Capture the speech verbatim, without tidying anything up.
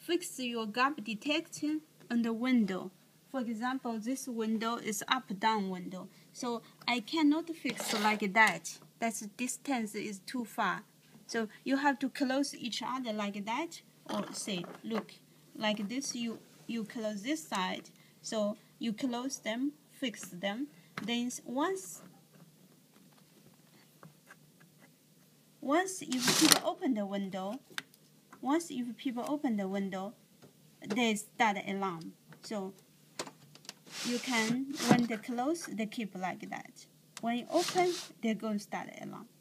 fix your gap detection on the window. For example, this window is up-down window, so I cannot fix like that. That distance is too far. So you have to close each other like that, or say, look, like this. You you close this side, so you close them, fix them. Then once once if people open the window, once if people open the window, they start alarm. So you can, when they close, they keep like that. When you open, they're going to start alarm.